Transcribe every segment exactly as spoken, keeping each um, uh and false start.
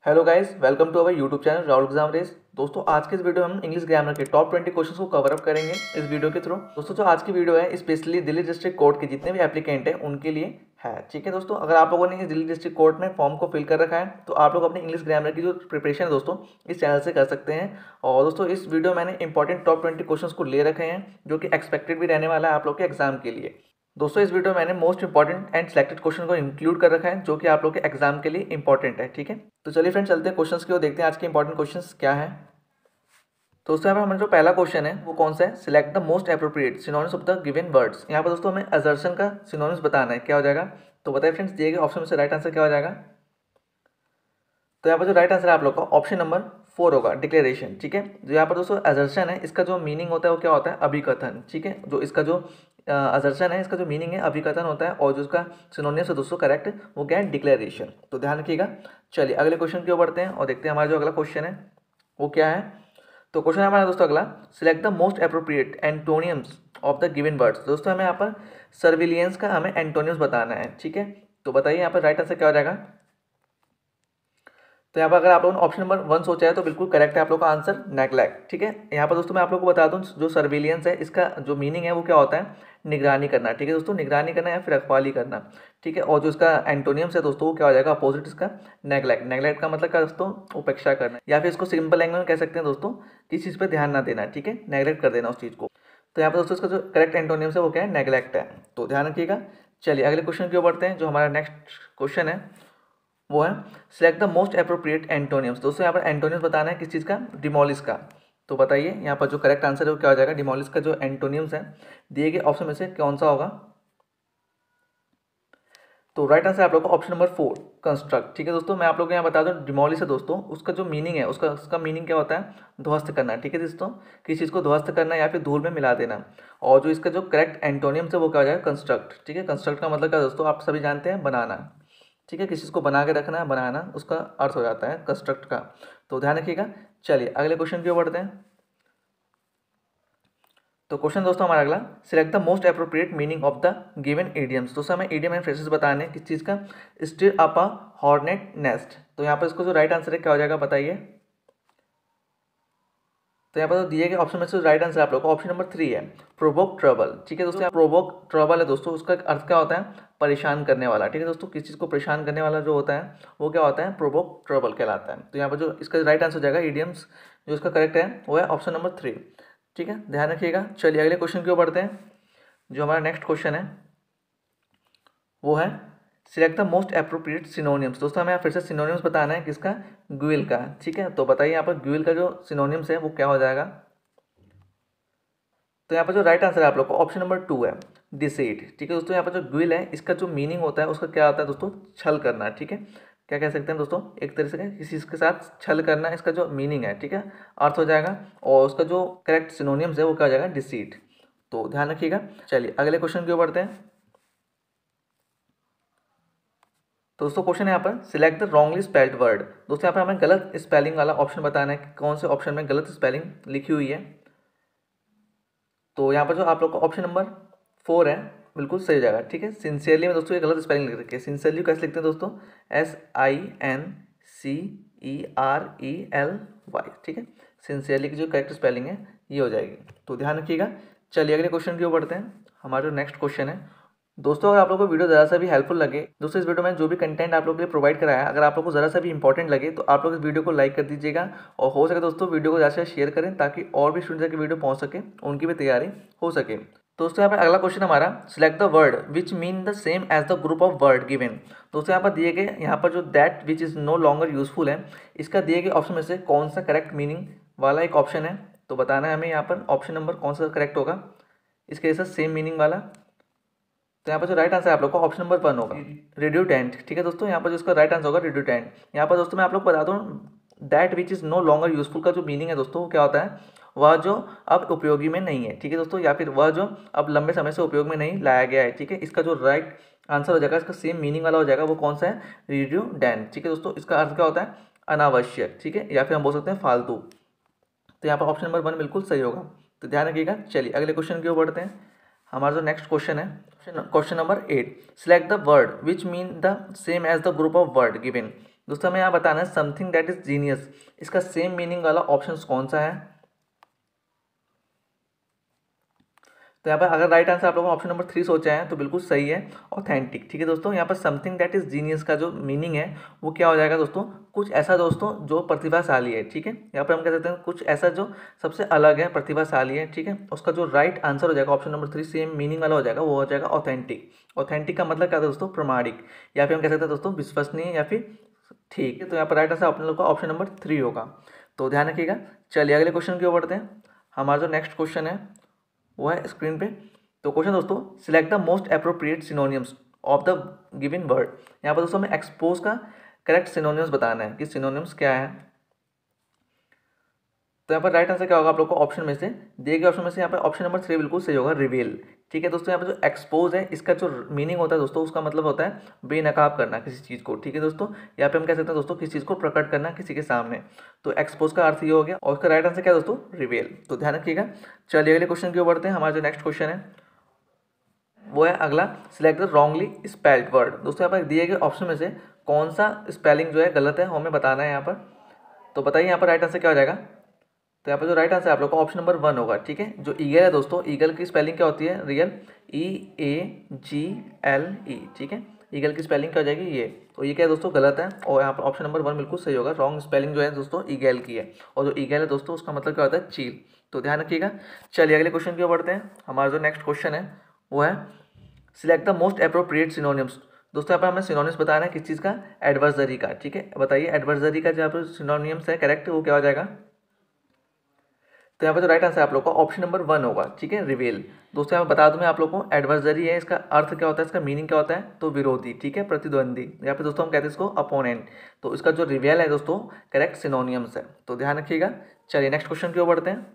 Hello guys, welcome to our YouTube channel Rahul exam race. दोस्तों, आज के इस वीडियो में हम इंग्लिश ग्रामर के टॉप ट्वेंटी क्वेश्चंस को कवर अप करेंगे इस वीडियो के थ्रू। दोस्तों, जो आज की वीडियो है स्पेशली दिल्ली डिस्ट्रिक्ट कोर्ट के जितने भी एप्लीकेंट हैं उनके लिए है। ठीक है दोस्तों, अगर आप लोगों ने इस दिल्ली डिस्ट्रिक्ट कोर्ट में फॉर्म को फिल कर रखा है तो आप लोग अपनी इंग्लिश ग्रामर की जो प्रिपरेशन है दोस्तों इस चैनल से कर सकते हैं। और दोस्तों, इस वीडियो में मैंने इंपॉर्टेंट टॉप ट्वेंटी क्वेश्चंस को ले रखे हैं जो कि एक्सपेक्टेड भी रहने वाला है आप लोग के एग्जाम के लिए। दोस्तों, इस वीडियो में मैंने most important and selected question को इंक्लूड कर रखा है जो कि आप लोग के एग्जाम के लिए इंपॉर्टेंट है। ठीक है, तो चलिए फ्रेंड्स चलते हैं क्वेश्चंस की ओर, देखते हैं आज के इंपॉर्टेंट क्वेश्चंस क्या है। तो उससे हमें हमारा जो पहला क्वेश्चन है वो कौन सा है, select the most appropriate synonyms of the given words. यहाँ पर दोस्तों हमें असर्शन का सिनोनिम्स बताना है, क्या हो जाएगा। तो बताइए फ्रेंड्स, दिए गए ऑप्शन में से राइट आंसर क्या हो जाएगा। तो यहाँ पर जो राइट आंसर है आप लोग का ऑप्शन नंबर फोर होगा, डिक्लेरेशन। ठीक है, जो यहाँ पर दोस्तों असर्शन है इसका जो मीनिंग होता है वो क्या होता है, अभिकथन। ठीक है, जो इसका जो असर्शन है इसका जो मीनिंग है अभिकथन होता है, और जो इसका सिनोनिम्स है दोस्तों करेक्ट वो क्या है, डिक्लेरेशन। तो ध्यान रखिएगा। चलिए अगले क्वेश्चन की ओर बढ़ते हैं और देखते हैं हमारा जो अगला क्वेश्चन है वो क्या है। तो क्वेश्चन है हमारा दोस्तों अगला, select the most appropriate antonyms of the given words. दोस्तों हमें यहाँ पर सर्विलियंस का हमें एंटोनियम्स बताना है। ठीक है, तो बताइए यहाँ पर राइट आंसर क्या हो जाएगा। तो यहाँ पर अगर आप लोगों ने ऑप्शन नंबर वन सोचा है तो बिल्कुल करेक्ट है आप लोग का आंसर, नेग्लेक्ट। ठीक है, यहाँ पर दोस्तों मैं आप लोग को बता दूं जो सर्विलियंस है इसका जो मीनिंग है वो क्या होता है, निगरानी करना। ठीक है दोस्तों, निगरानी करना या फिर रखवाली करना। ठीक है, और जो इसका एंटोनियम्स है दोस्तों वो क्या हो जाएगा, अपोजिट इसका नेग्लेक्ट। नेग्लेक्ट का मतलब क्या दोस्तों, उपेक्षा करना, या फिर इसको सिंपल लैंग्वेज में कह सकते हैं दोस्तों किसी चीज़ पर ध्यान ना देना। ठीक है, नेग्लेक्ट कर देना उस चीज़ को। तो यहाँ पर दोस्तों इसका जो करेक्ट एंटोनियम्स है वो क्या है, नेग्लेक्ट है। तो ध्यान रखिएगा। चलिए अगले क्वेश्चन की ओर बढ़ते हैं। जो हमारा नेक्स्ट क्वेश्चन है वो है select the most appropriate antonyms. दोस्तों यहाँ पर एंटोनियम्स बताना है किस चीज़ का, डिमोलिश का। तो बताइए यहाँ पर जो करेक्ट आंसर है वो क्या हो जाएगा, डिमोलिश का जो एंटोनियम्स है दिए गए ऑप्शन में से कौन सा होगा। तो राइट आंसर आप लोग का ऑप्शन नंबर फोर, कंस्ट्रक्ट। ठीक है दोस्तों, मैं आप लोग को यहाँ बता दूँ डिमोलिश है दोस्तों उसका जो मीनिंग है उसका उसका मीनिंग क्या होता है, ध्वस्त करना। ठीक है दोस्तों, किसी चीज़ को ध्वस्त करना या फिर धूल में मिला देना। और जो इसका जो करेक्ट एंटोनियम्स है वो क्या हो जाएगा, कंस्ट्रक्ट। ठीक है, कंस्ट्रक्ट का मतलब क्या दोस्तों आप सभी जानते हैं, बनाना। ठीक है, किसी चीज़ को बना के रखना, बनाना उसका अर्थ हो जाता है कंस्ट्रक्ट का। तो ध्यान रखिएगा। चलिए अगले क्वेश्चन की ओर बढ़ते हैं। तो क्वेश्चन दोस्तों हमारा अगला, select the most appropriate meaning of the given idioms. दोस्तों हमें इडियम एंड फ्रेजेस बताने किस चीज़ का, stir up a hornet nest. तो यहाँ पर इसको जो राइट आंसर है क्या हो जाएगा बताइए। तो यहाँ पर तो दिए गए ऑप्शन में से राइट आंसर आप लोग का ऑप्शन नंबर थ्री है, प्रोवोक ट्रबल। ठीक है दोस्तों, प्रोवोक ट्रबल है दोस्तों उसका अर्थ क्या होता है, परेशान करने वाला। ठीक है दोस्तों, किसी चीज़ को परेशान करने वाला जो होता है वो क्या होता है, प्रोवोक ट्रबल कहलाता है। तो यहाँ पर जो इसका राइट आंसर हो जाएगा इडियम्स, जो इसका करेक्ट है वो है ऑप्शन नंबर थ्री। ठीक है, ध्यान रखिएगा। चलिए अगले क्वेश्चन की ओर बढ़ते हैं। जो हमारा नेक्स्ट क्वेश्चन है वो है select the most appropriate synonyms. दोस्तों हमें फिर से सिनोनिम्स बताना है किसका, ग्विल का। ठीक है, तो बताइए यहाँ पर ग्विल का जो सिनोनिम्स है वो क्या हो जाएगा। तो यहाँ पर जो राइट आंसर है आप लोग को ऑप्शन नंबर टू है, डिसीट। ठीक है दोस्तों, यहाँ पर जो ग्विल है इसका जो मीनिंग होता है उसका क्या होता है दोस्तों, छल करना। ठीक है, क्या कह सकते हैं दोस्तों, एक तरह से किसी चीज़ के साथ छल करना इसका जो मीनिंग है। ठीक है, अर्थ हो जाएगा, और उसका जो करेक्ट सिनोनिम्स है वो क्या हो जाएगा, डिसीट। तो ध्यान रखिएगा। चलिए अगले क्वेश्चन की ओर बढ़ते हैं। तो दोस्तों क्वेश्चन है यहाँ पर, select the wrongly spelled word. दोस्तों यहाँ पर हमें गलत स्पेलिंग वाला ऑप्शन बताना है कि कौन से ऑप्शन में गलत स्पेलिंग लिखी हुई है। तो यहाँ पर जो आप लोग का ऑप्शन नंबर फोर है बिल्कुल सही हो जाएगा। ठीक है, सिंसियरली में दोस्तों ये गलत स्पेलिंग लिख रखी है। सिंसियरली कैसे लिखते हैं दोस्तों, S I N C E R E L Y. ठीक है, सिंसियरली की जो करेक्ट स्पेलिंग है ये हो जाएगी। तो ध्यान रखिएगा। चलिए अगले क्वेश्चन की ओर बढ़ते हैं। हमारा जो नेक्स्ट क्वेश्चन है दोस्तों, अगर आप लोगों को वीडियो ज़रा सा भी हेल्पफुल लगे, दोस्तों इस वीडियो में जो भी कंटेंट आप लोगों के लिए प्रोवाइड कराया अगर आप लोगों को ज़रा सा भी इंपॉर्टेंट लगे तो आप लोग इस वीडियो को लाइक कर दीजिएगा, और हो सके दोस्तों वीडियो को ज़्यादा से शेयर करें ताकि और भी स्टूडेंट्स की वीडियो पहुंच सके, उनकी भी तैयारी हो सके। दोस्तों यहाँ पर अगला क्वेश्चन हमारा, select the word which mean the same as the group of word given. दोस्तों यहाँ पर दिए गए, यहाँ पर जो that which is no longer useful है इसका दिए गए ऑप्शन में से कौन सा करेक्ट मीनिंग वाला एक ऑप्शन है। तो बताना है हमें यहाँ पर ऑप्शन नंबर कौन सा करेक्ट होगा इसके जैसा सेम मीनिंग वाला। तो यहाँ पर जो राइट आंसर है आप लोग का ऑप्शन नंबर वन होगा, रिड्यूटेंट। ठीक है दोस्तों, यहाँ पर जो इसका राइट आंसर होगा रिड्यूटेंट। यहाँ पर दोस्तों मैं आप लोग बता दूँ that which is no longer useful का जो मीनिंग है दोस्तों वो क्या होता है, वह जो अब उपयोगी में नहीं है। ठीक है दोस्तों, या फिर वह जो अब लंबे समय से उपयोग में नहीं लाया गया है। ठीक है, इसका जो राइट आंसर हो जाएगा, इसका सेम मीनिंग वाला हो जाएगा, वो कौन सा है, रिड्यूडेंट। ठीक है दोस्तों, इसका अर्थ क्या होता है, अनावश्यक। ठीक है, या फिर हम बोल सकते हैं फालतू। तो यहाँ पर ऑप्शन नंबर वन बिल्कुल सही होगा। तो ध्यान रखिएगा। चलिए अगले क्वेश्चन की ओर बढ़ते हैं। हमारा जो नेक्स्ट क्वेश्चन है question number eight, select the word which mean the same as the group of word given. दोस्तों हमें यहाँ बताना है समथिंग दैट इज जीनियस, इसका सेम मीनिंग वाला ऑप्शन कौन सा है। तो यहाँ पर अगर राइट आंसर आप लोगों ने ऑप्शन नंबर थ्री सोचा है तो बिल्कुल सही है, ऑथेंटिक। ठीक है दोस्तों, यहाँ पर समथिंग दैट इज जीनियस का जो मीनिंग है वो क्या हो जाएगा दोस्तों, कुछ ऐसा दोस्तों जो प्रतिभाशाली है। ठीक है, यहाँ पर हम कह सकते हैं कुछ ऐसा जो सबसे अलग है, प्रतिभाशाली है। ठीक है, उसका जो राइट आंसर हो जाएगा option number three same meaning वाला हो जाएगा, वो हो जाएगा ऑथेंटिक। ऑथेंटिक का मतलब क्या था दोस्तों, प्रमाणिक, या फिर हम कह सकते हैं दोस्तों विश्वसनीय या फिर ठीक है। तो यहाँ पर राइट आंसर अपने लोग का ऑप्शन नंबर थ्री होगा, तो ध्यान रखिएगा। चलिए अगले क्वेश्चन की ओर बढ़ते हैं। हमारा जो नेक्स्ट क्वेश्चन है वो है स्क्रीन पे। तो क्वेश्चन दोस्तों, select the most appropriate synonyms of the given word. यहाँ पर दोस्तों हमें एक्सपोज का करेक्ट सिनोनियम्स बताना है कि सिनोनियम्स क्या है। तो यहाँ पर राइट आंसर क्या होगा आप लोग को ऑप्शन में से दिए गए ऑप्शन में से यहाँ पर ऑप्शन नंबर थ्री बिल्कुल सही होगा, रिवील। ठीक है दोस्तों, यहाँ पर जो एक्सपोज है इसका जो मीनिंग होता है दोस्तों, उसका मतलब होता है बेनकाब करना किसी चीज़ को। ठीक है दोस्तों, यहाँ पे हम कह सकते हैं दोस्तों किसी चीज़ को प्रकट करना किसी के सामने। तो एक्सपोज का अर्थ ये हो गया, और उसका राइट आंसर क्या है दोस्तों, रिवील। तो ध्यान रखिएगा। चलिए अगले क्वेश्चन की ओर बढ़ते हैं। हमारा जो नेक्स्ट क्वेश्चन है वो है अगला, select the wrongly spelled word. दोस्तों यहाँ पर दिए गए ऑप्शन में से कौन सा स्पेलिंग जो है गलत है हमें बताना है यहाँ पर। तो बताइए यहाँ पर राइट आंसर क्या हो जाएगा। तो यहाँ पर जो राइट आंसर है आप लोग का ऑप्शन नंबर वन होगा। ठीक है, जो ईगल है दोस्तों, ईगल की स्पेलिंग क्या होती है, रियल, ई ए जी एल ई। ठीक है, ईगल की स्पेलिंग क्या हो जाएगी, ये। तो ये क्या है दोस्तों, गलत है, और यहाँ पर ऑप्शन नंबर वन बिल्कुल सही होगा। रॉन्ग स्पेलिंग जो है दोस्तों ईगल की है, और जो ईगल है दोस्तों उसका मतलब क्या होता है, चील। तो ध्यान रखिएगा। चलिए अगले क्वेश्चन की ओर बढ़ते हैं। हमारा जो नेक्स्ट क्वेश्चन है वो है select the most appropriate synonyms. दोस्तों यहाँ पर हमें सिनोनिम्स बताना है किस चीज़ का, एडवर्सरी का। ठीक है, बताइए एडवर्सरी का जो यहाँ पर सिनोनिम्स है करेक्ट वो क्या हो जाएगा। तो यहाँ पर जो राइट आंसर आप लोग का ऑप्शन नंबर वन होगा। ठीक है, रिवेल। दोस्तों यहाँ बता दूं मैं आप लोग को, एडवर्सरी है, इसका अर्थ क्या होता है, इसका मीनिंग क्या होता है, तो विरोधी। ठीक है, प्रतिद्वंदी, यहाँ पे दोस्तों हम कहते हैं इसको अपोनेंट। तो इसका जो रिवेल है दोस्तों करेक्ट सिनोनियम्स है, तो ध्यान रखिएगा। चलिए नेक्स्ट क्वेश्चन की ओर बढ़ते हैं।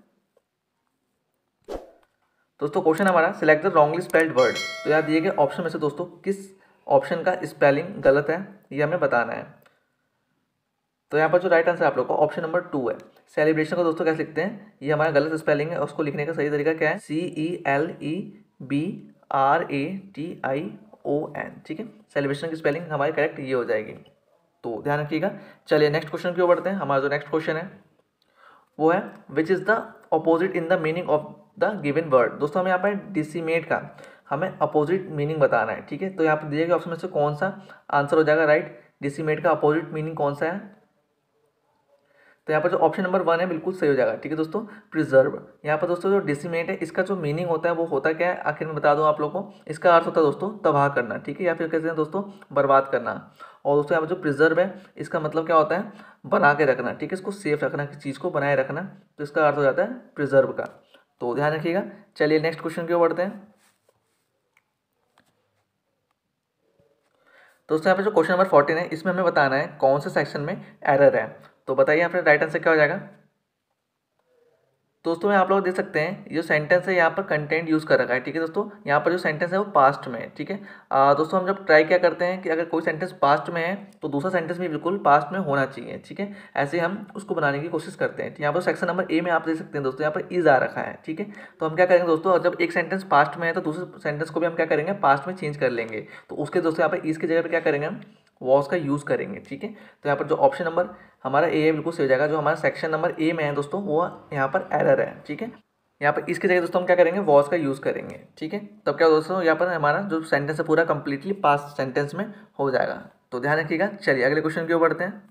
दोस्तों क्वेश्चन हमारा, select the wrongly spelled word. तो यहाँ दिए गए ऑप्शन में से दोस्तों किस ऑप्शन का स्पेलिंग गलत है ये हमें बताना है। तो यहाँ पर जो राइट आंसर आप लोग को ऑप्शन नंबर टू है, सेलिब्रेशन को दोस्तों कैसे लिखते हैं, ये हमारा गलत स्पेलिंग है। उसको लिखने का सही तरीका क्या है, C E L E B R A T I O N. ठीक है, सेलिब्रेशन की स्पेलिंग हमारी करेक्ट ये हो जाएगी, तो ध्यान रखिएगा। चलिए नेक्स्ट क्वेश्चन की ओर बढ़ते हैं। हमारा जो नेक्स्ट क्वेश्चन है वो है which is the opposite in the meaning of the given word. दोस्तों हमें यहाँ पर डिसीमेट का हमें अपोजिट मीनिंग बताना है। ठीक है, तो यहाँ पर दिए गए ऑप्शन में से कौन सा आंसर हो जाएगा राइट, डिसीमेट का अपोजिट मीनिंग कौन सा है। तो यहाँ पर जो ऑप्शन नंबर वन है बिल्कुल सही हो जाएगा। ठीक है दोस्तों, प्रिजर्व। यहाँ पर दोस्तों जो डिसीमेट है इसका जो मीनिंग होता है वो होता क्या है, आखिर में बता दूँ आप लोगों को। इसका अर्थ होता है दोस्तों तबाह करना। ठीक है, या फिर कहते हैं दोस्तों बर्बाद करना। और दोस्तों यहाँ पर जो प्रिजर्व है इसका मतलब क्या होता है, बना के रखना। ठीक है, इसको सेफ रखना, किसी चीज़ को बनाए रखना, तो इसका अर्थ हो जाता है प्रिजर्व का, तो ध्यान रखिएगा। चलिए नेक्स्ट क्वेश्चन की ओर बढ़ते हैं। दोस्तों यहाँ पे जो क्वेश्चन नंबर फोर्टीन है इसमें हमें बताना है कौन से सेक्शन में एरर है। तो बताइए यहाँ पे राइट आंसर क्या हो जाएगा। दोस्तों में आप लोग देख सकते हैं ये जो सेंटेंस है यहाँ पर कंटेंट यूज़ कर रखा है। ठीक है दोस्तों, यहाँ पर जो सेंटेंस है वो पास्ट में है। ठीक है आ, दोस्तों हम जब ट्राई क्या करते हैं कि अगर कोई सेंटेंस पास्ट में है तो दूसरा सेंटेंस भी बिल्कुल पास्ट में होना चाहिए। ठीक है, ऐसे हम उसको बनाने की कोशिश करते हैं। यहाँ पर सेक्शन नंबर ए में आप देख सकते हैं दोस्तों यहाँ पर इज आ रखा है। ठीक है, तो हम क्या करेंगे दोस्तों, जब एक सेंटेंस पास्ट में है तो दूसरे सेंटेंस को भी हम क्या करेंगे, पास्ट में चेंज कर लेंगे। तो उसके दोस्तों यहाँ पर इज की जगह पर क्या करेंगे, हम वॉज का यूज़ करेंगे। ठीक है, तो यहाँ पर जो ऑप्शन नंबर हमारा ए है बिल्कुल सही हो जाएगा। जो हमारा सेक्शन नंबर ए में है दोस्तों वो यहाँ पर एरर है। ठीक है, यहाँ पर इसकी जगह दोस्तों हम क्या करेंगे, वॉज का यूज़ करेंगे। ठीक है, तब क्या दोस्तों यहाँ पर हमारा जो सेंटेंस है पूरा कंप्लीटली पास्ट सेंटेंस में हो जाएगा, तो ध्यान रखिएगा। चलिए अगले क्वेश्चन की ओर बढ़ते हैं।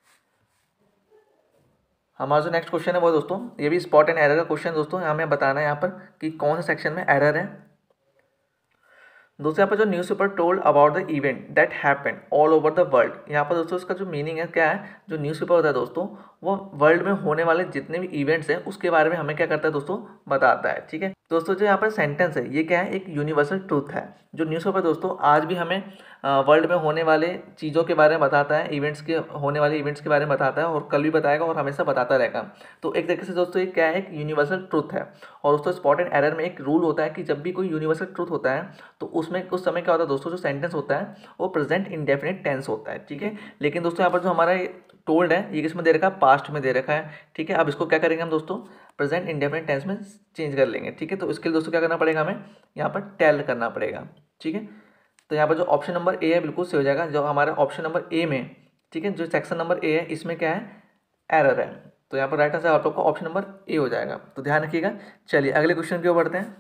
हमारा जो नेक्स्ट क्वेश्चन है वो दोस्तों ये भी स्पॉट एंड एरर का क्वेश्चन दोस्तों, हमें बताना है यहाँ पर कि कौन से सेक्शन में एरर है। दोस्तों यहाँ पर जो newspaper told about the event that happened all over the world. यहाँ पर दोस्तों इसका जो मीनिंग है क्या है, जो न्यूज़पेपर होता है दोस्तों वो वर्ल्ड में होने वाले जितने भी इवेंट्स हैं उसके बारे में हमें क्या करता है दोस्तों, बताता है। ठीक है दोस्तों, जो यहाँ पर सेंटेंस है ये क्या है, एक यूनिवर्सल ट्रूथ है। जो न्यूज़पेपर दोस्तों आज भी हमें वर्ल्ड में होने वाले चीज़ों के बारे में बताता है, इवेंट्स के होने वाले इवेंट्स के बारे में बताता है, और कल भी बताएगा और हमेशा बताता रहेगा। तो एक तरीके से दोस्तों ये क्या है, एक यूनिवर्सल ट्रूथ है। और दोस्तों स्पॉट एंड एरर में एक रूल होता है कि जब भी कोई यूनिवर्सल ट्रूथ होता है तो उसमें उस समय क्या होता है दोस्तों, जो सेंटेंस होता है वो प्रेजेंट इंडेफिनिट टेंस होता है। ठीक है, लेकिन दोस्तों यहाँ पर जो हमारा टोल्ड है ये किस में दे रखा है, पास्ट में दे रखा है। ठीक है, अब इसको क्या करेंगे हम दोस्तों, प्रेजेंट इंडेफिनिट टेंस में चेंज कर लेंगे। ठीक है, तो इसके लिए दोस्तों क्या करना पड़ेगा, हमें यहाँ पर टेल करना पड़ेगा। ठीक है, तो यहाँ पर जो ऑप्शन नंबर ए है बिल्कुल सही हो जाएगा, जो हमारे ऑप्शन नंबर ए में ठीक है, जो सेक्शन नंबर ए है इसमें क्या है, एरर है। तो यहाँ पर राइट आंसर आप लोग का ऑप्शन नंबर ए हो जाएगा, तो ध्यान रखिएगा। चलिए अगले क्वेश्चन की ओर बढ़ते हैं।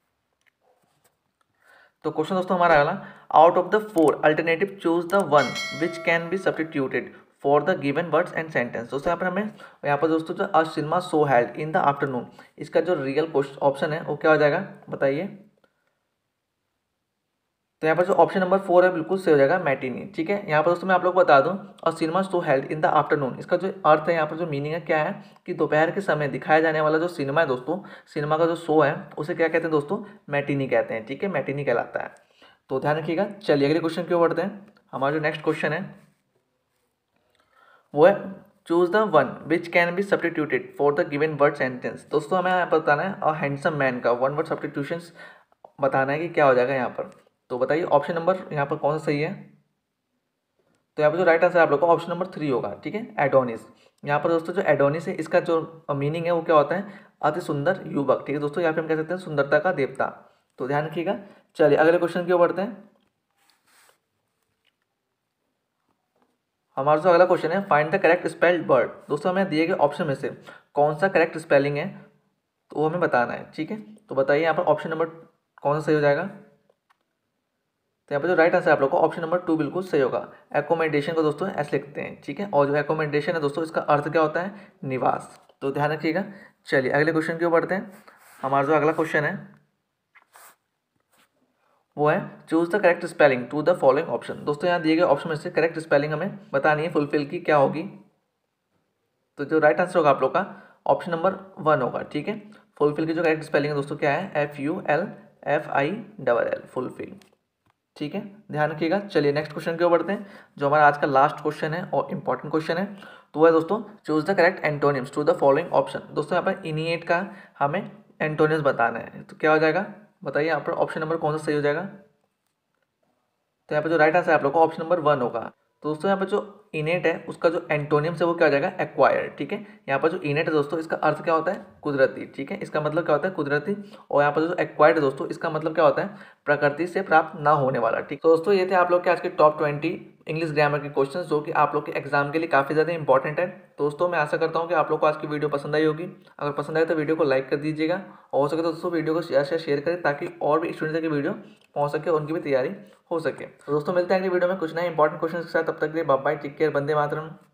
तो क्वेश्चन दोस्तों हमारा अगला, out of the four alternative choose the one which can be substituted for the given words and sentence. दोस्तों यहाँ पर हमें यहाँ पर दोस्तों जो a cinema show held in the afternoon, इसका जो रियल क्वेश्चन ऑप्शन है वो क्या हो जाएगा बताइए। तो यहाँ पर जो ऑप्शन नंबर फोर है बिल्कुल सही हो जाएगा, मैटिनी। ठीक है, यहाँ पर दोस्तों मैं आप लोग को बता दूं, और cinema show held in the afternoon, इसका जो अर्थ है यहाँ पर जो मीनिंग है क्या है कि दोपहर के समय दिखाया जाने वाला जो सिनेमा है दोस्तों, सिनेमा का जो शो है उसे क्या कहते हैं दोस्तों, मैटिनी कहते हैं। ठीक है, मैटिनी कहलाता है, तो ध्यान रखिएगा। चलिए अगले क्वेश्चन की ओर बढ़ते हैं। हमारा जो नेक्स्ट क्वेश्चन है वो है choose the one which can be substituted for the given word sentence. दोस्तों हमें यहाँ पर बताना है अ हैंडसम मैन का वन वर्ड सब्स्टिट्यूशन बताना है कि क्या हो जाएगा यहाँ पर। तो बताइए ऑप्शन नंबर यहाँ पर कौन सा सही है। तो यहाँ पर जो राइट आंसर आप लोग का ऑप्शन नंबर थ्री होगा। ठीक है, एडोनिस। यहाँ पर दोस्तों जो एडोनिस है इसका जो मीनिंग है वो क्या होता है, अति सुंदर युवक। ठीक है दोस्तों, यहाँ पे हम कह सकते हैं सुंदरता का देवता, तो ध्यान रखिएगा। चलिए अगले क्वेश्चन की ओर बढ़ते हैं। हमारा जो अगला क्वेश्चन है, find the correct spelled word. दोस्तों हमें दिए गए ऑप्शन में से कौन सा करेक्ट स्पेलिंग है तो वो हमें बताना है। ठीक है, तो बताइए यहाँ पर ऑप्शन नंबर कौन सा सही हो जाएगा। तो यहाँ पर जो राइट आंसर आप लोग को ऑप्शन नंबर टू बिल्कुल सही होगा। एकोमोडेशन को दोस्तों ऐसे लिखते हैं। ठीक है, और जो एकोमोडेशन है दोस्तों इसका अर्थ क्या होता है, निवास, तो ध्यान रखिएगा। चलिए अगले क्वेश्चन की ओर बढ़ते हैं। हमारा जो अगला क्वेश्चन है वो है choose the correct spelling to the following option. दोस्तों यहाँ दिए गए ऑप्शन में से करेक्ट स्पेलिंग हमें बतानी है फुलफिल की क्या होगी। तो जो राइट आंसर होगा आप लोग का ऑप्शन नंबर वन होगा। ठीक है, फुलफिल की जो करेक्ट स्पेलिंग है दोस्तों क्या है, F U L F I double L, fulfil. ठीक है, ध्यान रखिएगा। चलिए नेक्स्ट क्वेश्चन की ओर बढ़ते हैं, जो हमारा आज का लास्ट क्वेश्चन है और इंपॉर्टेंट क्वेश्चन है। तो वह है दोस्तों choose the correct antonyms to the following option. दोस्तों यहाँ पर इनिएट का हमें एंटोनिम्स बताना है, तो क्या हो जाएगा बताइए यहाँ पर ऑप्शन नंबर कौन सा सही हो जाएगा। तो यहाँ पर जो राइट आंसर है आप लोग का ऑप्शन नंबर वन होगा। तो दोस्तों यहाँ पर जो इनेट है उसका जो एंटोनियम्स है वो क्या हो जाएगा, एक्वायर्ड। ठीक है, यहाँ पर जो इनेट है दोस्तों इसका अर्थ क्या होता है, कुदरती। ठीक है, इसका मतलब क्या होता है, कुदरती। और यहाँ पर जो एक्वायर्ड है दोस्तों इसका मतलब क्या होता है, प्रकृति से प्राप्त ना होने वाला। ठीक, तो दोस्तों ये थे आप लोग के आज के टॉप ट्वेंटी इंग्लिश ग्रामर के क्वेश्चंस जो कि आप लोग के एग्जाम के लिए काफ़ी ज़्यादा इंपॉर्टेंट है। दोस्तों मैं आशा करता हूँ कि आप लोग को आज की वीडियो पसंद आई होगी। अगर पसंद आए तो वीडियो को लाइक कर दीजिएगा, और हो सके तो दोस्तों वीडियो को शेयर शेयर करें ताकि और भी स्टूडेंट्स की वीडियो पहुँच सके, उनकी भी तैयारी हो सके। तो दोस्तों मिलते हैं अगली वीडियो में कुछ नए इंपॉर्टेंट क्वेश्चन के साथ। तब तक के लिए बाय बाय, टेक केयर, वंदे मातरम।